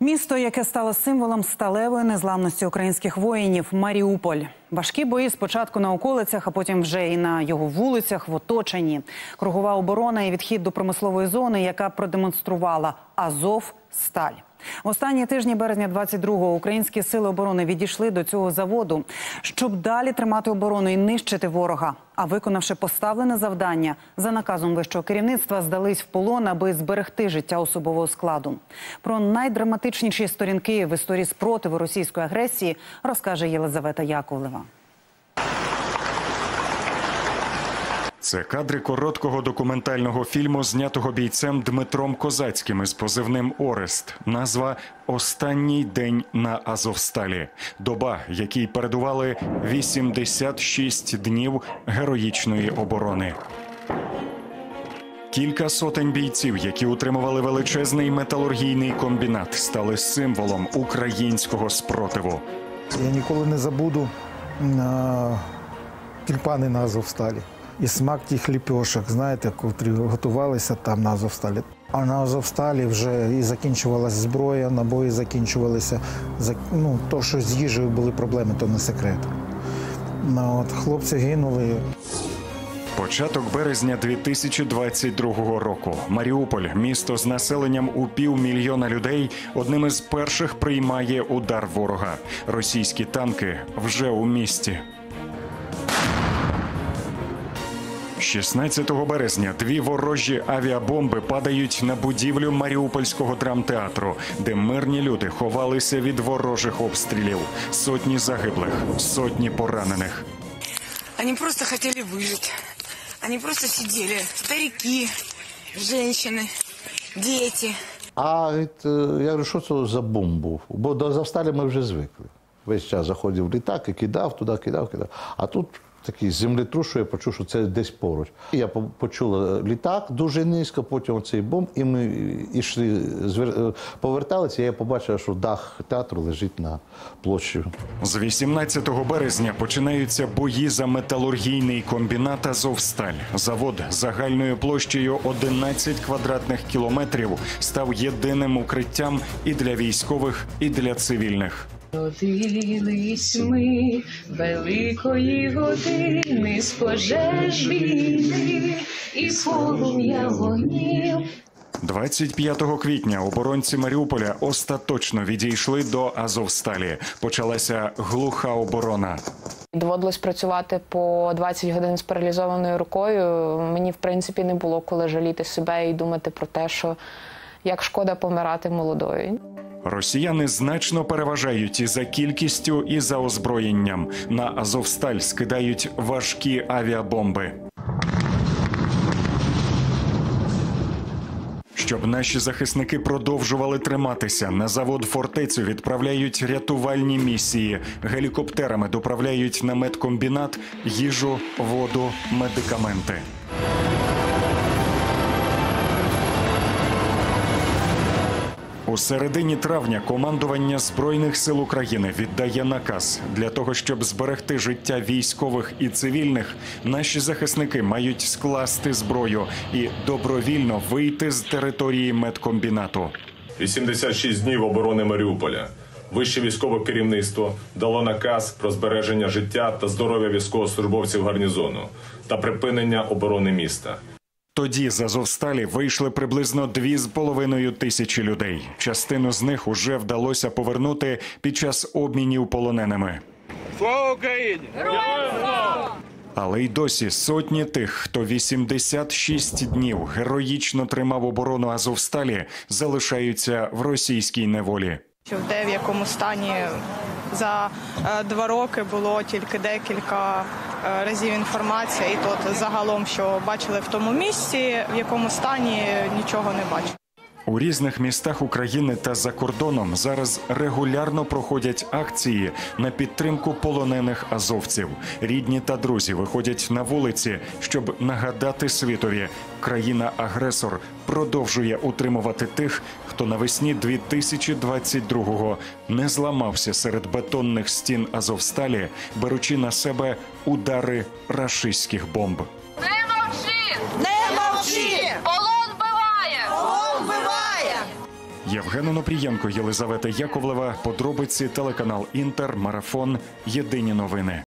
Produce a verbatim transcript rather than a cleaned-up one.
Місто, яке стало символом сталевої незламності українських воїнів – Маріуполь. Важкі бої спочатку на околицях, а потім вже і на його вулицях в оточенні. Кругова оборона і відхід до промислової зони, яка продемонструвала «Азовсталь». В останні тижні березня двадцять другого українські сили оборони відійшли до цього заводу, щоб далі тримати оборону і нищити ворога. А виконавши поставлене завдання, за наказом вищого керівництва здались в полон, аби зберегти життя особового складу. Про найдраматичніші сторінки в історії спротиву російської агресії розкаже Єлизавета Яковлева. Це кадри короткого документального фільму, знятого бійцем Дмитром Козацьким із позивним «Орест». Назва «Останній день на Азовсталі». Доба, якій передували вісімдесят шість днів героїчної оборони. Кілька сотень бійців, які утримували величезний металургійний комбінат, стали символом українського спротиву. Я ніколи не забуду а, тюльпани на Азовсталі. І смак тих ліпьошок, знаєте, котрі готувалися там на Азовсталі. А на Азовсталі вже і закінчувалася зброя, набої закінчувалися. Ну, то, що з їжею були проблеми, то не секрет. Ну, от, хлопці гинули. Початок березня дві тисячі двадцять другого року. Маріуполь, місто з населенням у півмільйона людей, одним із перших приймає удар ворога. Російські танки вже у місті. шістнадцятого березня дві ворожі авіабомби падають на будівлю Маріупольського драмтеатру, де мирні люди ховалися від ворожих обстрілів. Сотні загиблих, сотні поранених. Вони просто хотіли вижити. Вони просто сиділи. Старики, жінки, діти. А я говорю, що це за бомб був? Бо до Азовсталі ми вже звикли. Весь час заходив в літак і кидав, туди кидав, кидав. А тут такий землетрус, що я почув, що це десь поруч. Я почула літак дуже низько, потім цей бомб, і ми йшли, поверталися, і я побачив, що дах театру лежить на площі. З вісімнадцятого березня починаються бої за металургійний комбінат «Азовсталь». Завод загальною площею одинадцять квадратних кілометрів став єдиним укриттям і для військових, і для цивільних. Родились ми великої години з пожеж війни і з полум'я вогнів. двадцять п'ятого квітня оборонці Маріуполя остаточно відійшли до Азовсталі. Почалася глуха оборона. Доводилось працювати по двадцять годин з паралізованою рукою. Мені, в принципі, не було коли жаліти себе і думати про те, що як шкода помирати молодою. Росіяни значно переважають і за кількістю, і за озброєнням. На Азовсталь скидають важкі авіабомби. Щоб наші захисники продовжували триматися, на завод «Фортецю» відправляють рятувальні місії. Гелікоптерами доправляють на медкомбінат їжу, воду, медикаменти. У середині травня командування Збройних сил України віддає наказ. Для того, щоб зберегти життя військових і цивільних, наші захисники мають скласти зброю і добровільно вийти з території медкомбінату. вісімдесят шість днів оборони Маріуполя. Вище військове керівництво дало наказ про збереження життя та здоров'я військовослужбовців гарнізону та припинення оборони міста. Тоді з Азовсталі вийшли приблизно дві з половиною тисячі людей. Частину з них уже вдалося повернути під час обмінів полоненими. Слава Україні! Героям слава! Але й досі сотні тих, хто вісімдесят шість днів героїчно тримав оборону Азовсталі, залишаються в російській неволі. Де в якому стані за два роки було тільки декілька разів інформація, і то загалом, що бачили в тому місці, в якому стані нічого не бачили. У різних містах України та за кордоном зараз регулярно проходять акції на підтримку полонених азовців. Рідні та друзі виходять на вулиці, щоб нагадати світові – країна-агресор продовжує утримувати тих, хто навесні дві тисячі двадцять другого не зламався серед бетонних стін Азовсталі, беручи на себе удари рашистських бомб. Не мовчи! Не мовчи! Полон вбиває! Полон вбиває! Євген Онопрієнко, Єлизавета Яковлева. Подробиці телеканал Інтер, Марафон. Єдині новини.